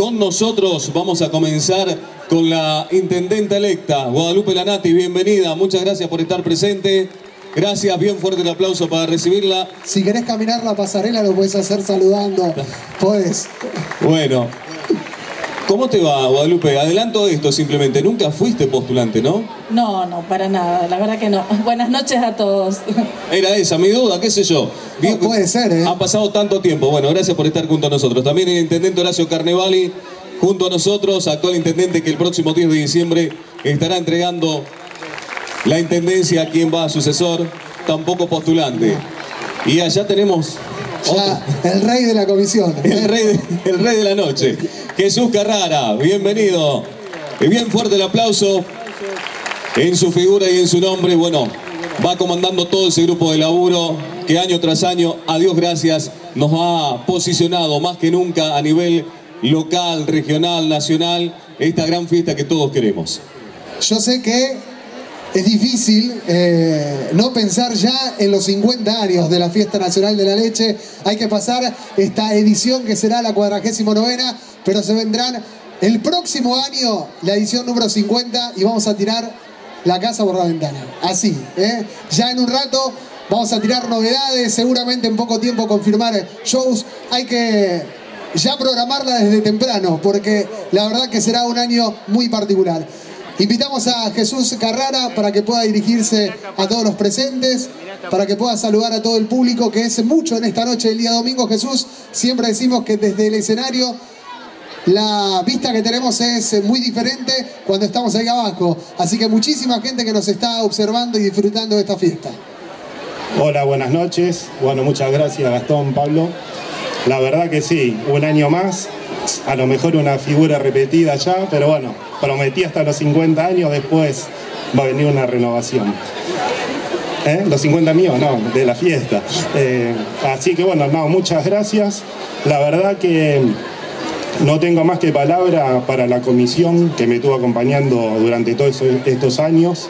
con nosotros. Vamos a comenzar con la intendenta electa, Guadalupe Lanati. Bienvenida, muchas gracias por estar presente. Gracias, bien fuerte el aplauso para recibirla. Si querés caminar la pasarela lo podés hacer saludando, podés. Bueno, ¿cómo te va, Guadalupe? Adelanto esto simplemente, nunca fuiste postulante, ¿no? No, para nada, la verdad que no. Buenas noches a todos. Era esa mi duda, qué sé yo. No, puede ser, ¿eh? Ha pasado tanto tiempo. Bueno, gracias por estar junto a nosotros. También el intendente Horacio Carnevali, junto a nosotros, actual intendente que el próximo 10 de diciembre estará entregando la intendencia a quien va a sucesor, tampoco postulante. Y allá tenemos ya, el rey de la comisión. El rey de la noche. Jesús Carrara, bienvenido. Y bien fuerte el aplauso en su figura y en su nombre. Bueno, va comandando todo ese grupo de laburo que año tras año, a Dios gracias, nos ha posicionado más que nunca a nivel local, regional, nacional, esta gran fiesta que todos queremos. Yo sé que es difícil no pensar ya en los 50 años de la Fiesta Nacional de la Leche. Hay que pasar esta edición que será la 49ª, pero se vendrán el próximo año la edición número 50 y vamos a tirar la casa por la ventana. Así, ya en un rato vamos a tirar novedades, seguramente en poco tiempo confirmar shows. Hay que ya programarla desde temprano porque la verdad que será un año muy particular. Invitamos a Jesús Carrara para que pueda dirigirse a todos los presentes, para que pueda saludar a todo el público, que es mucho en esta noche del día domingo. Jesús, siempre decimos que desde el escenario la vista que tenemos es muy diferente cuando estamos ahí abajo. Así que muchísima gente que nos está observando y disfrutando de esta fiesta. Hola, buenas noches. Bueno, muchas gracias Gastón, Pablo. La verdad que sí, un año más. A lo mejor una figura repetida ya, pero bueno, prometí hasta los 50 años, después va a venir una renovación. Los 50 míos, no, de la fiesta. Así que bueno, no, muchas gracias. La verdad que no tengo más que palabra para la comisión que me estuvo acompañando durante todos estos años.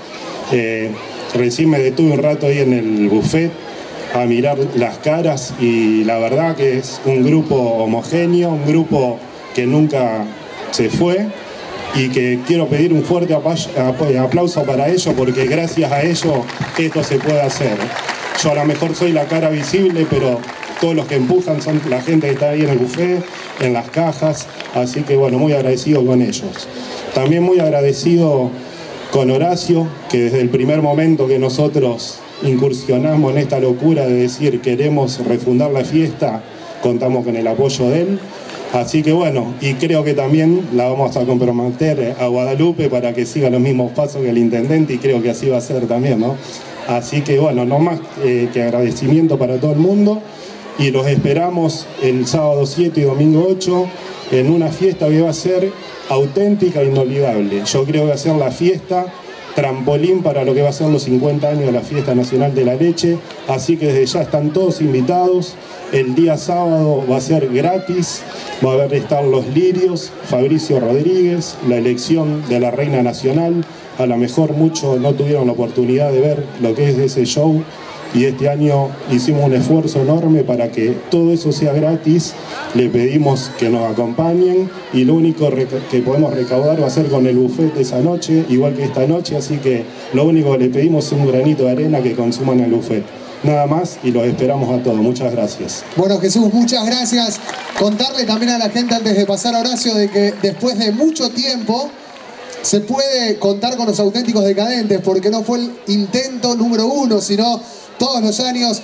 Recién me detuve un rato ahí en el buffet a mirar las caras y la verdad que es un grupo homogéneo, un grupo que nunca se fue y que quiero pedir un fuerte aplauso para ellos porque gracias a ellos esto se puede hacer. Yo a lo mejor soy la cara visible, pero todos los que empujan son la gente que está ahí en el buffet, en las cajas, así que bueno, muy agradecido con ellos. También muy agradecido con Horacio, que desde el primer momento que nosotros incursionamos en esta locura de decir queremos refundar la fiesta, contamos con el apoyo de él. Así que bueno, y creo que también la vamos a comprometer a Guadalupe para que siga los mismos pasos que el intendente y creo que así va a ser también, ¿no? Así que bueno, no más que agradecimiento para todo el mundo y los esperamos el sábado 7 y domingo 8 en una fiesta que va a ser auténtica e inolvidable. Yo creo que va a ser la fiesta trampolín para lo que va a ser los 50 años de la Fiesta Nacional de la Leche, así que desde ya están todos invitados. El día sábado va a ser gratis, va a estar los lirios, Fabricio Rodríguez, la elección de la Reina Nacional. A lo mejor muchos no tuvieron la oportunidad de ver lo que es ese show y este año hicimos un esfuerzo enorme para que todo eso sea gratis. Le pedimos que nos acompañen y lo único que podemos recaudar va a ser con el buffet de esa noche, igual que esta noche, así que lo único que le pedimos es un granito de arena que consuman el buffet. Nada más y los esperamos a todos. Muchas gracias. Bueno, Jesús, muchas gracias. Contarle también a la gente antes de pasar a Horacio de que después de mucho tiempo se puede contar con los auténticos decadentes porque no fue el intento número 1, sino todos los años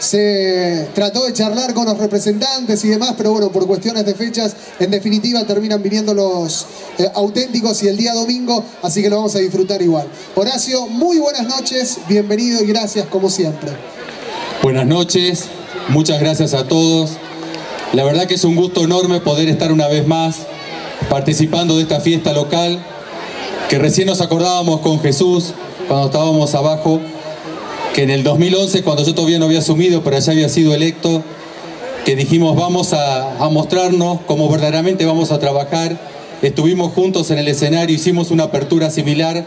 se trató de charlar con los representantes y demás, pero bueno, por cuestiones de fechas, en definitiva terminan viniendo los auténticos y el día domingo, así que lo vamos a disfrutar igual. Horacio, muy buenas noches, bienvenido y gracias como siempre. Buenas noches, muchas gracias a todos. La verdad que es un gusto enorme poder estar una vez más participando de esta fiesta local, que recién nos acordábamos con Jesús cuando estábamos abajo, que en el 2011, cuando yo todavía no había asumido, pero ya había sido electo, que dijimos vamos a mostrarnos cómo verdaderamente vamos a trabajar. Estuvimos juntos en el escenario, hicimos una apertura similar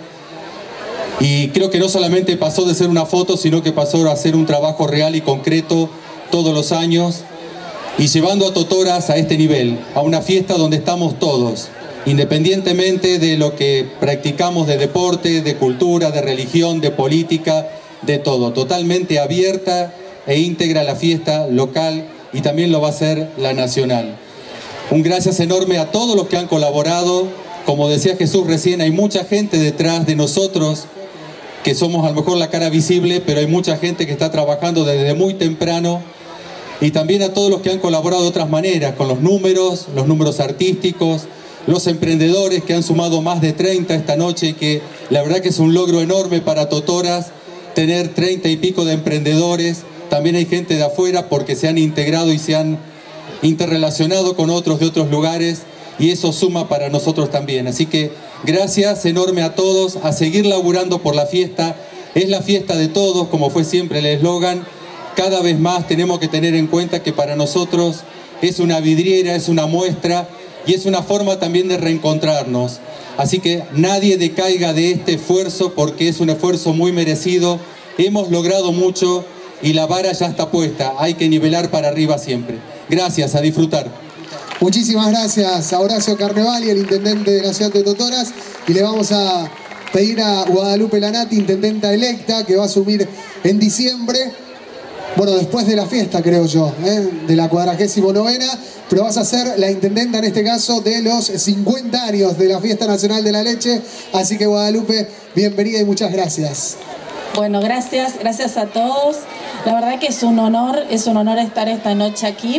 y creo que no solamente pasó de ser una foto, sino que pasó a ser un trabajo real y concreto todos los años. y llevando a Totoras a este nivel, a una fiesta donde estamos todos, independientemente de lo que practicamos de deporte, de cultura, de religión, de política, de todo. Totalmente abierta e íntegra la fiesta local y también lo va a ser la nacional. Un gracias enorme a todos los que han colaborado. Como decía Jesús recién, hay mucha gente detrás de nosotros que somos a lo mejor la cara visible, pero hay mucha gente que está trabajando desde muy temprano. Y también a todos los que han colaborado de otras maneras, con los números artísticos, los emprendedores que han sumado más de 30 esta noche, que la verdad que es un logro enorme para Totoras tener 30 y pico de emprendedores. También hay gente de afuera porque se han integrado y se han interrelacionado con otros de otros lugares, y eso suma para nosotros también. Así que gracias enorme a todos, a seguir laburando por la fiesta. Es la fiesta de todos, como fue siempre el eslogan. Cada vez más tenemos que tener en cuenta que para nosotros es una vidriera, es una muestra y es una forma también de reencontrarnos. Así que nadie decaiga de este esfuerzo, porque es un esfuerzo muy merecido. Hemos logrado mucho y la vara ya está puesta. Hay que nivelar para arriba siempre. Gracias, a disfrutar. Muchísimas gracias a Horacio Carnevali, el intendente de la ciudad de Totoras, y le vamos a pedir a Guadalupe Lanati, intendenta electa, que va a asumir en diciembre, bueno, después de la fiesta, creo yo, de la 49ª, pero vas a ser la intendenta, en este caso, de los 50 años de la Fiesta Nacional de la Leche. Así que, Guadalupe, bienvenida y muchas gracias. Bueno, gracias a todos. La verdad que es un honor estar esta noche aquí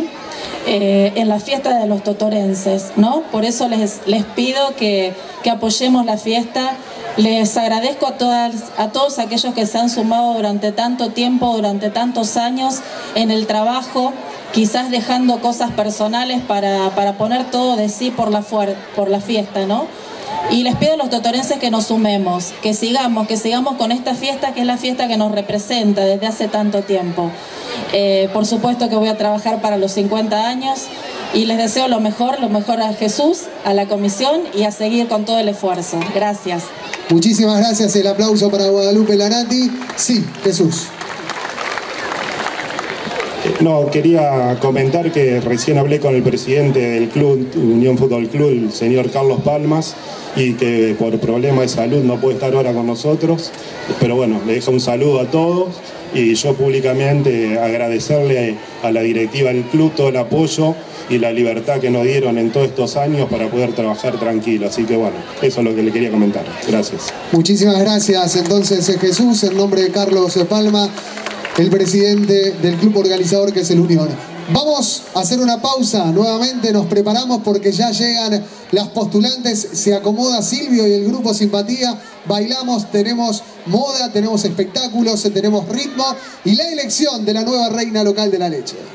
en la fiesta de los totorenses, ¿no? Por eso les pido que apoyemos la fiesta. Les agradezco a todos aquellos que se han sumado durante tanto tiempo, durante tantos años en el trabajo, quizás dejando cosas personales para poner todo de sí por la fiesta, ¿no? Y les pido a los totorenses que nos sumemos, que sigamos con esta fiesta, que es la fiesta que nos representa desde hace tanto tiempo. Por supuesto que voy a trabajar para los 50 años y les deseo lo mejor a Jesús, a la comisión y a seguir con todo el esfuerzo. Gracias. Muchísimas gracias, el aplauso para Guadalupe Lanati. Sí, Jesús. No, quería comentar que recién hablé con el presidente del club, Unión Fútbol Club, el señor Carlos Palmas, y que por problemas de salud no puede estar ahora con nosotros, pero bueno, le dejo un saludo a todos y yo públicamente agradecerle a la directiva del club todo el apoyo y la libertad que nos dieron en todos estos años para poder trabajar tranquilo. Así que bueno, eso es lo que le quería comentar. Gracias. Muchísimas gracias entonces, Jesús, en nombre de Carlos Palma, el presidente del club organizador que es el Unión. Vamos a hacer una pausa, nuevamente nos preparamos porque ya llegan las postulantes, se acomoda Silvio y el grupo Simpatía, bailamos, tenemos moda, tenemos espectáculos, tenemos ritmo y la elección de la nueva reina local de la leche.